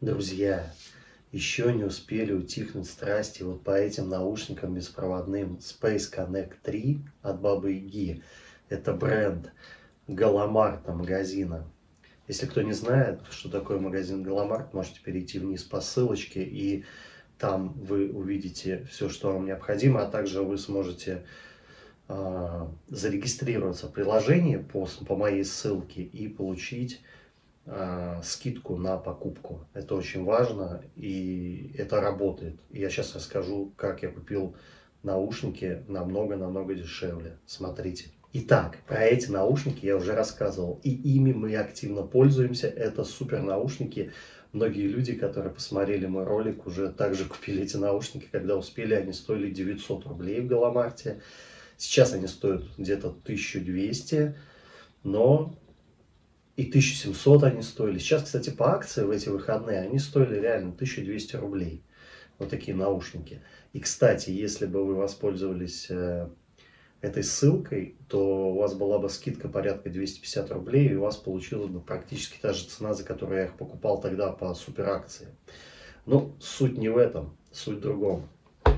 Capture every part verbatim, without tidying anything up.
Друзья, еще не успели утихнуть страсти вот по этим наушникам беспроводным Space Connect три от Бабы Яги. Это бренд Галамарта магазина. Если кто не знает, что такое магазин Галамарт, можете перейти вниз по ссылочке, и там вы увидите все, что вам необходимо, а также вы сможете э, зарегистрироваться в приложении по, по моей ссылке и получить э, скидку на покупку. Это очень важно, и это работает. Я сейчас расскажу, как я купил наушники намного-намного дешевле. Смотрите. Итак, про эти наушники я уже рассказывал, и ими мы активно пользуемся. Это супер наушники. Многие люди, которые посмотрели мой ролик, уже также купили эти наушники. Когда успели, они стоили девятьсот рублей в Галамарте. Сейчас они стоят где-то тысячу двести, но и тысячу семьсот они стоили. Сейчас, кстати, по акции в эти выходные они стоили реально тысячу двести рублей. Вот такие наушники. И, кстати, если бы вы воспользовались этой ссылкой, то у вас была бы скидка порядка двести пятьдесят рублей, и у вас получилась бы практически та же цена, за которую я их покупал тогда по супер акции. Но суть не в этом, суть в другом.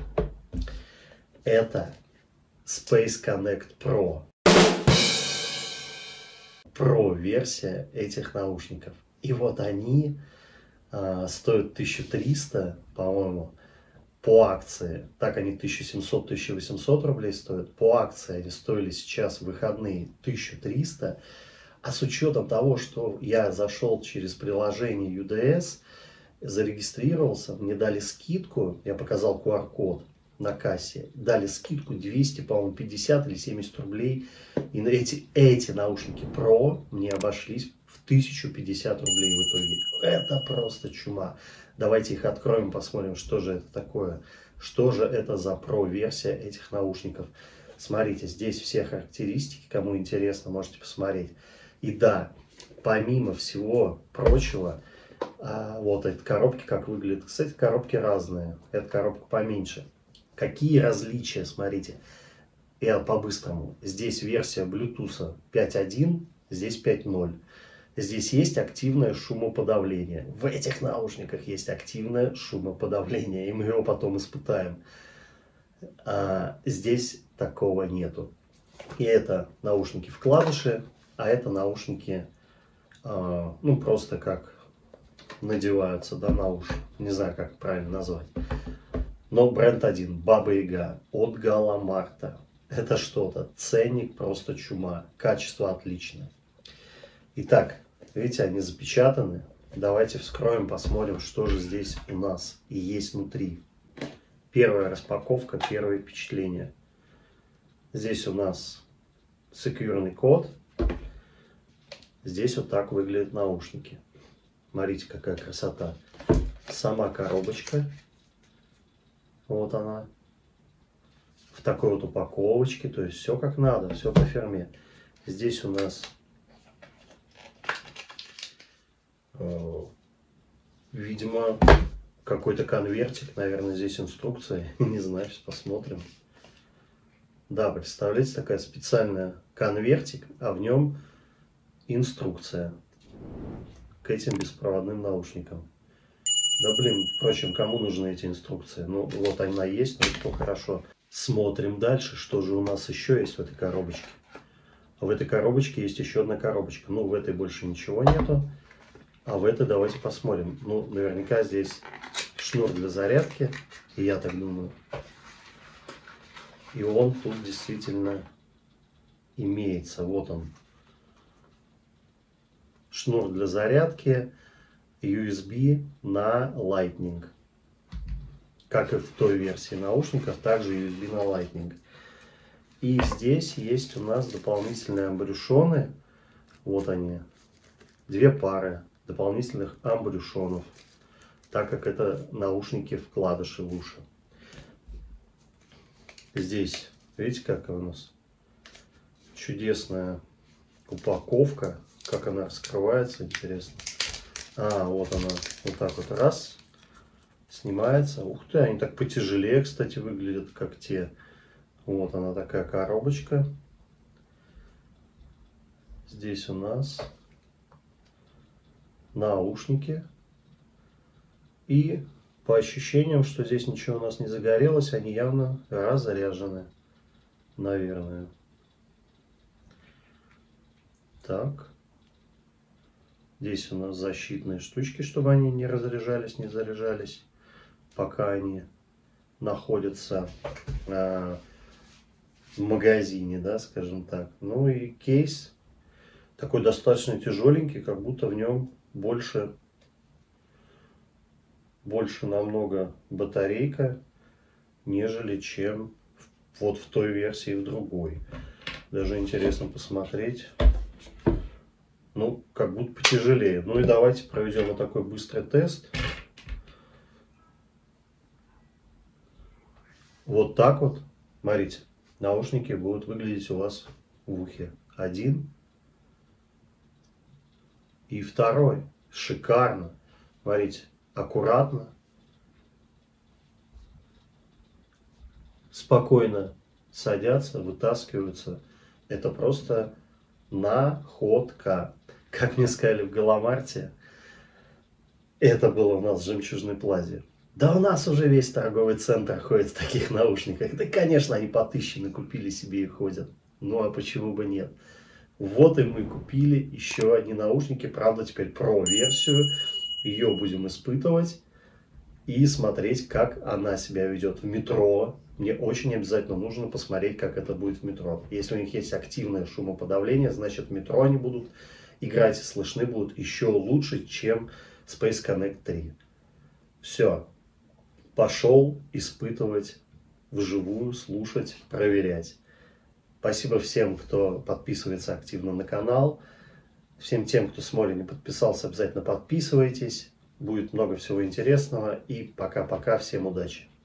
Это Space Connect Pro. Pro версия этих наушников. И вот они а, стоят тысячу триста, по-моему, по акции. Так они тысячу семьсот — тысячу восемьсот рублей стоят. По акции они стоили сейчас в выходные тысячу триста. А с учетом того, что я зашел через приложение ю ди эс, зарегистрировался, мне дали скидку, я показал ку ар код на кассе, дали скидку двести, по-моему, пятьдесят или семьдесят рублей. И на эти, эти наушники Pro мне обошлись в тысячу пятьдесят рублей в итоге. Это просто чума. Давайте их откроем, посмотрим, что же это такое. Что же это за Pro версия этих наушников. Смотрите, здесь все характеристики, кому интересно, можете посмотреть. И да, помимо всего прочего, вот эти коробки как выглядят. Кстати, коробки разные. Эта коробка поменьше. Какие различия, смотрите. Я по-быстрому. Здесь версия Bluetooth пять точка один, здесь пять точка ноль. Здесь есть активное шумоподавление. В этих наушниках есть активное шумоподавление, и мы его потом испытаем. А здесь такого нету. И это наушники вкладыши, а это наушники, а, ну, просто как надеваются, да, на уши. Не знаю, как правильно назвать. Но бренд один, Баба Яга, от Галамарта. Это что-то. Ценник просто чума. Качество отличное. Итак, видите, они запечатаны. Давайте вскроем, посмотрим, что же здесь у нас и есть внутри. Первая распаковка, первое впечатление. Здесь у нас секьюрный код. Здесь вот так выглядят наушники. Смотрите, какая красота. Сама коробочка. Вот она. В такой вот упаковочке. То есть все как надо, все по фирме. Здесь у нас видимо, какой-то конвертик, наверное, здесь инструкция, не знаю, сейчас посмотрим. Да, представляете, такая специальная конвертик, а в нем инструкция к этим беспроводным наушникам. Да блин, впрочем, кому нужны эти инструкции? Ну, вот она есть, но это хорошо. Смотрим дальше, что же у нас еще есть в этой коробочке. В этой коробочке есть еще одна коробочка. Ну, в этой больше ничего нету. А в это давайте посмотрим. Ну, наверняка здесь шнур для зарядки. И я так думаю. И он тут действительно имеется. Вот он. Шнур для зарядки. ю эс би на Lightning. Как и в той версии наушников, также ю эс би на Lightning. И здесь есть у нас дополнительные амбрюшоны. Вот они. Две пары дополнительных амбрюшонов, так как это наушники вкладыши в уши. Здесь, видите, как у нас чудесная упаковка, как она раскрывается, интересно. А, вот она, вот так вот раз, снимается. Ух ты, они так потяжелее, кстати, выглядят, как те. Вот она такая коробочка. Здесь у нас наушники. И по ощущениям, что здесь ничего у нас не загорелось, они явно разряжены, наверное. Так. Здесь у нас защитные штучки, чтобы они не разряжались, не заряжались, пока они находятся э, в магазине, да, скажем так. Ну и кейс такой достаточно тяжеленький, как будто в нем больше, больше намного батарейка, нежели чем вот в той версии, в другой. Даже интересно посмотреть. Ну, как будто потяжелее. Ну и давайте проведем вот такой быстрый тест. Вот так вот, смотрите, наушники будут выглядеть у вас в ухе. Один и второй. Шикарно. Смотрите, аккуратно, спокойно садятся, вытаскиваются. Это просто находка. Как мне сказали в Галамарте, это было у нас в Жемчужной Плазе. Да у нас уже весь торговый центр ходит в таких наушниках. Да, конечно, они по тысяче накупили себе и ходят. Ну, а почему бы нет? Вот и мы купили еще одни наушники. Правда, теперь про-версию. Ее будем испытывать и смотреть, как она себя ведет в метро. Мне очень обязательно нужно посмотреть, как это будет в метро. Если у них есть активное шумоподавление, значит в метро они будут играть и слышны будут еще лучше, чем Space Connect три. Все. Пошел испытывать вживую, слушать, проверять. Спасибо всем, кто подписывается активно на канал. Всем тем, кто смотрит, не подписался, обязательно подписывайтесь. Будет много всего интересного. И пока-пока. Всем удачи.